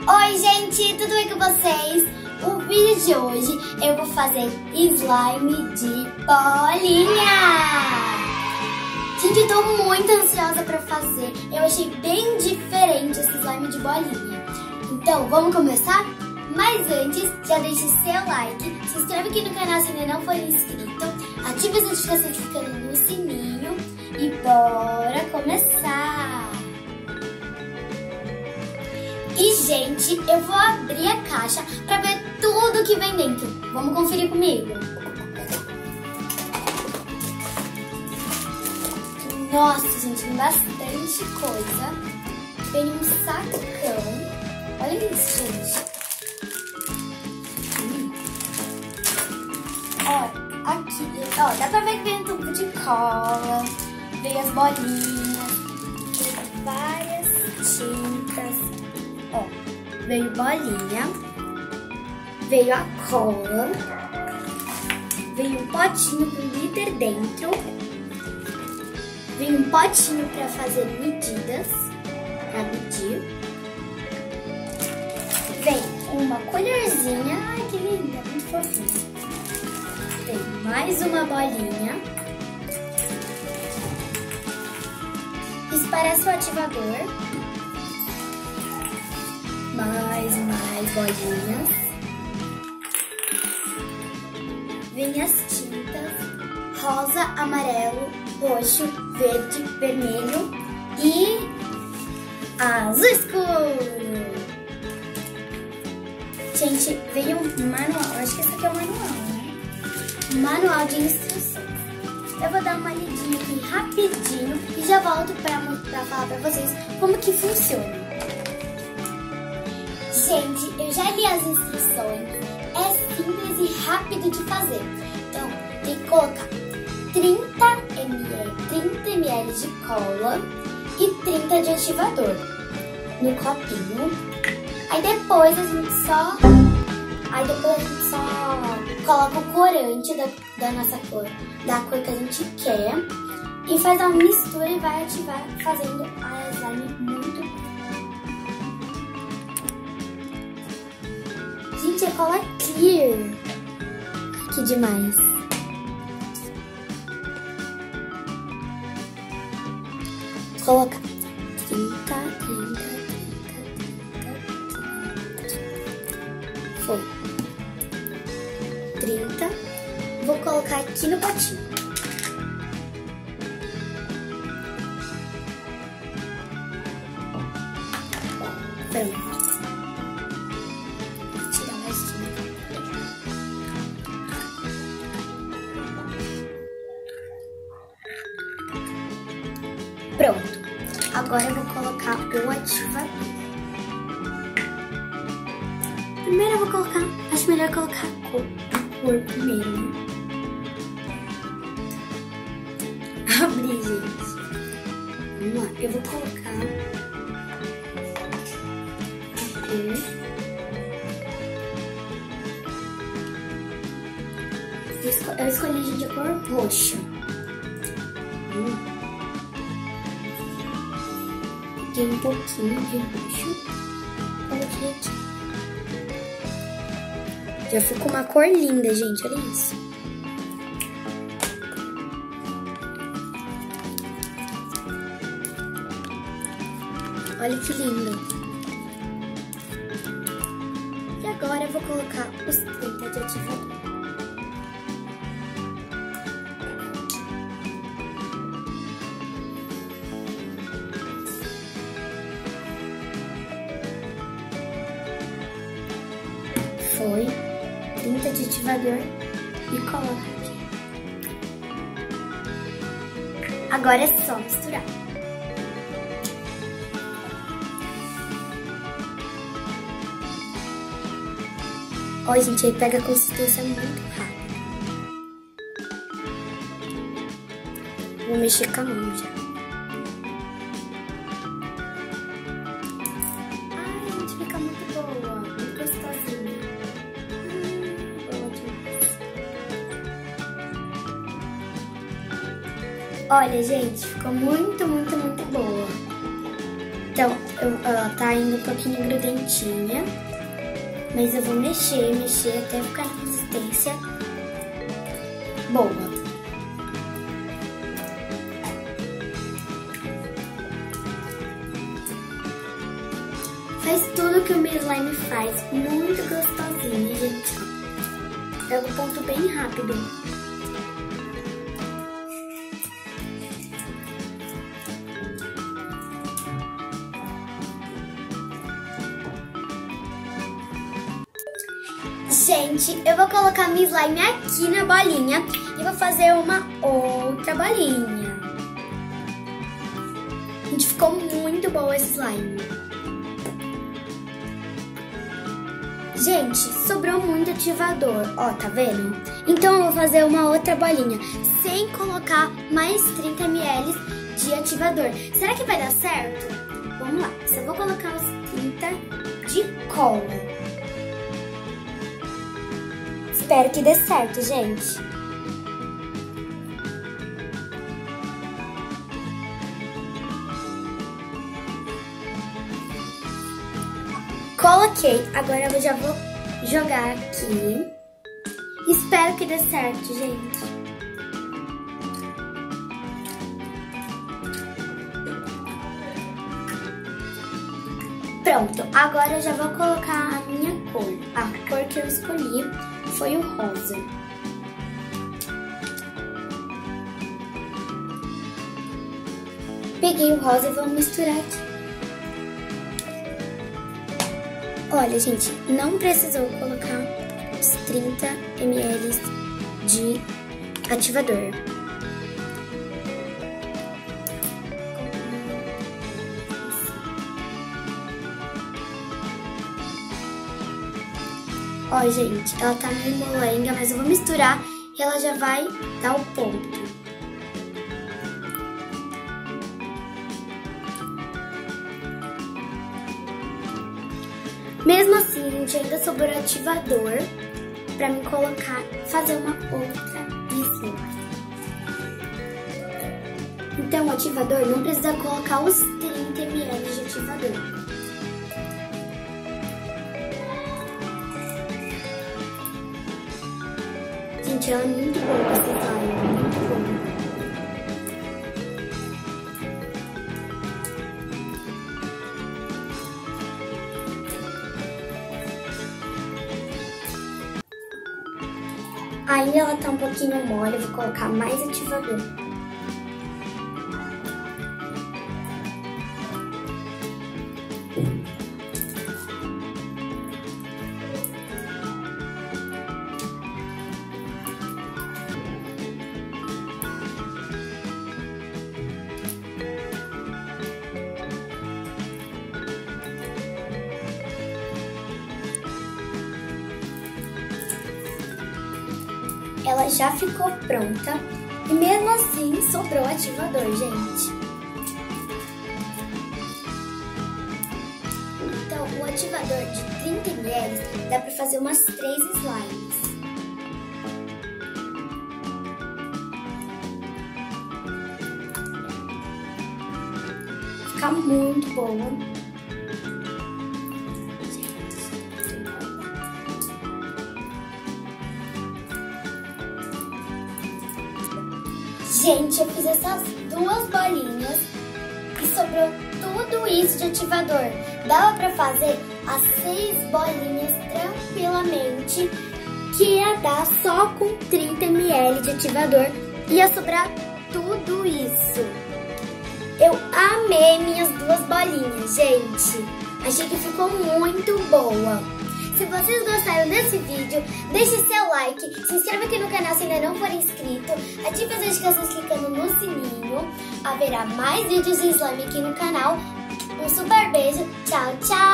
Oi gente, tudo bem com vocês? O vídeo de hoje eu vou fazer slime de bolinha. Gente, eu tô muito ansiosa pra fazer. Eu achei bem diferente esse slime de bolinha. Então, vamos começar? Mas antes, já deixe seu like, se inscreve aqui no canal se ainda não for inscrito, ative as notificações clicando no sininho e bora começar! E, gente, eu vou abrir a caixa pra ver tudo que vem dentro. Vamos conferir comigo? Nossa, gente, tem bastante coisa. Vem um sacão. Olha isso, gente. Ó, aqui, ó, dá pra ver que vem um tubo de cola. Veio as bolinhas. Veio várias tintas. Ó, veio bolinha, veio a cola, veio um potinho com glitter dentro, veio um potinho para fazer medidas, para medir, vem uma colherzinha, ai que linda, muito fofinha, vem mais uma bolinha, isso parece um ativador. Mais bolinhas. Vem as tintas rosa, amarelo, roxo, verde, vermelho e azul escuro. Gente, veio um manual. Acho que esse aqui é o manual, né? Manual de instruções. Eu vou dar uma lidinha aqui rapidinho e já volto pra falar pra vocês como que funciona. Gente, eu já li as instruções, é simples e rápido de fazer. Então, tem que colocar 30 ml de cola e 30 de ativador no copinho. Aí depois a gente só coloca o corante da nossa cor, da cor que a gente quer, e faz uma mistura e vai ativar, fazendo a slime muito. Gente, é cola clear. Que demais. Coloca 30. Foi. 30. Vou colocar aqui no potinho. Pronto. Pronto, agora eu vou colocar o ativador. Primeiro eu vou colocar, acho melhor colocar a cor primeiro, né? Abrir, gente. Vamos lá, eu vou colocar a cor. Eu escolhi de cor roxa. Tem um pouquinho de roxo. Coloquei aqui. Já ficou uma cor linda, gente. Olha isso. Olha que lindo. E agora eu vou colocar os 30 de ativador. Foi 30 de ativador e coloca aqui. Agora é só misturar. Ó, gente, aí pega a consistência muito rápido. Vou mexer com a mão já. Ai, gente, fica muito boa, muito gostosinha. Olha, gente, ficou muito boa. Então, ela tá indo um pouquinho grudentinha, mas eu vou mexer até ficar na consistência boa. Faz tudo que o meu slime faz, muito gostosinho, gente. Pega o ponto bem rápido. Gente, eu vou colocar meu slime aqui na bolinha e vou fazer uma outra bolinha. Gente, ficou muito bom esse slime. Gente, sobrou muito ativador, ó, tá vendo? Então eu vou fazer uma outra bolinha, sem colocar mais 30 ml de ativador. Será que vai dar certo? Vamos lá, só vou colocar os 30 de cola. Espero que dê certo, gente. Coloquei, agora eu já vou jogar aqui. Espero que dê certo, gente. Pronto, agora eu já vou colocar a minha cor. A cor que eu escolhi foi o rosa. Peguei o rosa e vou misturar aqui. Olha, gente, não precisou colocar os 30 ml de ativador. Ó, gente, ela tá meio molenga, mas eu vou misturar e ela já vai dar o ponto. Mesmo assim, gente, ainda sobrou ativador pra me colocar, fazer uma outra slime. Então, o ativador não precisa colocar os 30 ml de ativador. Gente, ela é muito boa essa slime, muito boa. Ainda ela tá um pouquinho mole, eu vou colocar mais ativador. Ela já ficou pronta e mesmo assim sobrou ativador, gente. Então, o ativador de 30 ml dá pra fazer umas 3 slimes. Fica muito boa. Gente, eu fiz essas 2 bolinhas e sobrou tudo isso de ativador. Dava pra fazer as 6 bolinhas tranquilamente, que ia dar só com 30 ml de ativador. Ia sobrar tudo isso. Eu amei minhas 2 bolinhas, gente. Achei que ficou muito boa. Se vocês gostaram desse vídeo, deixe seu like, se inscreva aqui no canal se ainda não for inscrito, ative as notificações clicando no sininho. Haverá mais vídeos de slime aqui no canal. Um super beijo, tchau, tchau!